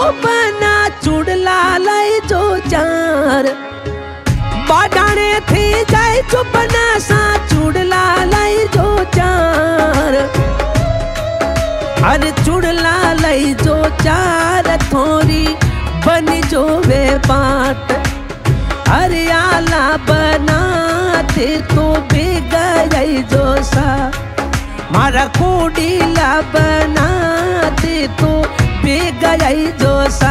बना चुड़ला लाई जो चार बाडाने थी जाए जो बना सा चुड़ला लाई जो चार अरे चुड़ला लाई जो चार थोड़ी बनी जो वे बाट अरे आला बनाते तो बेगई जो सा मारा कोडीला बनाते तो बेगई जो सा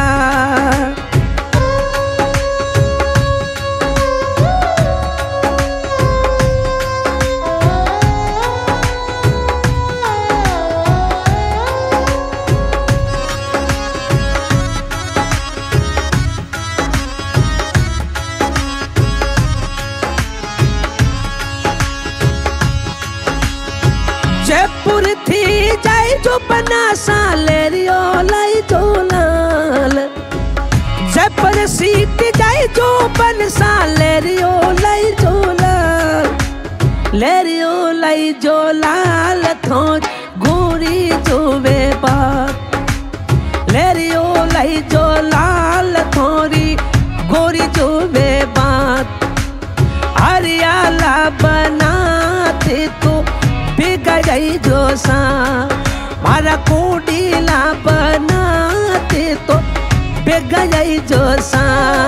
जयपुर थी जाए जो बना सा लेरियो लाई जो लाल जयपुर सीट जाए जो बन सा लेरियो लाई जो लाल लेरियो लाई जो लाल थो गोरी जो वे बात लेरियो लाई जो लाल थोड़ी गोरी जो वे बात हरियाला बनाते तो बेगई जो सा मारा कोडीला बनाते तो बेगई जो सा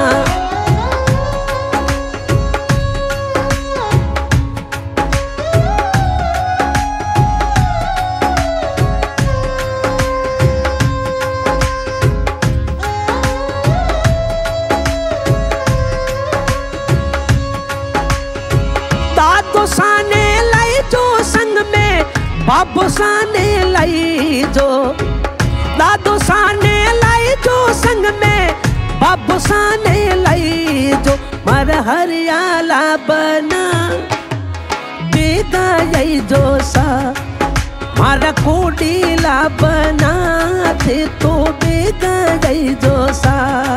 दादो साने लाई जो संग में बाबू साने लाई जो दादो साने लाई जो संग में बाबू साने लाई जो मर हरियाला बना बेगई जो सा मारा कोडीला बनाते तो बेगई जो सा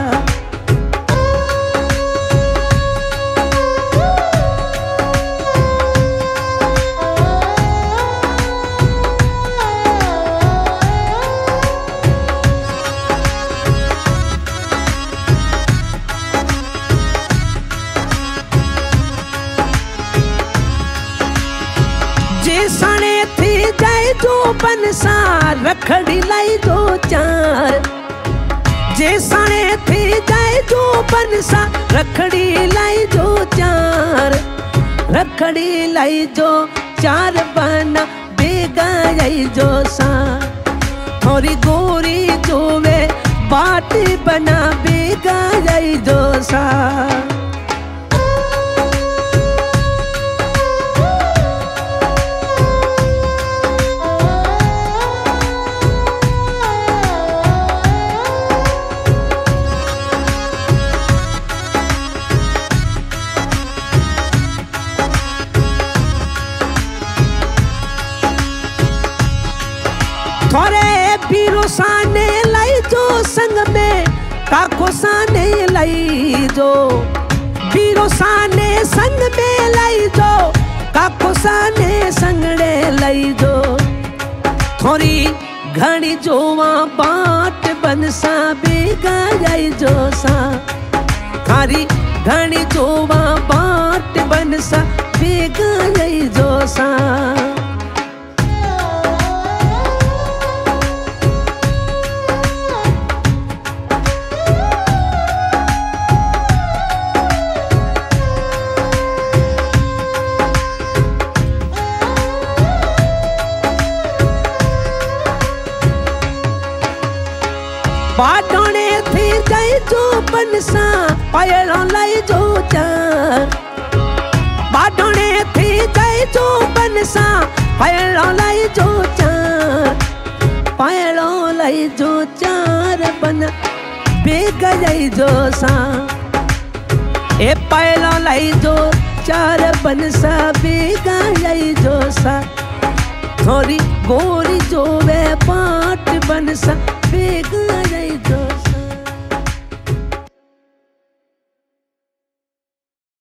साने थी जाए जो बनसा रखड़ी लाई जो चार जे साने थी जाए जो बनसा रखड़ी लाई जो चार रखड़ी लाई जो चार बना बेगई जो सा थोड़ी गोरी जो वे बाटी बना बेगई जो सा थोरे बीरो साने लाई जो संग में काको साने लाई जो बीरो साने संग में लाई जो काको साने संगड़े लाई जो थोड़ी घड़ी जोवा बाट बनसा बेगई जो सा थारी घड़ी जोवा बाट बनसा बेगई जो सा बाडोने थी जाए जो बनसा पायलों लाई जो चार बाडोने थी जाए जो बनसा पायलों लाई जो चार पायलों लाई जो चार बन बेगई जो सा ए पायलों लाई जो चार बनसा बेगई जो सा थोड़ी गोरी जो वे पाट बनसा बेगई जो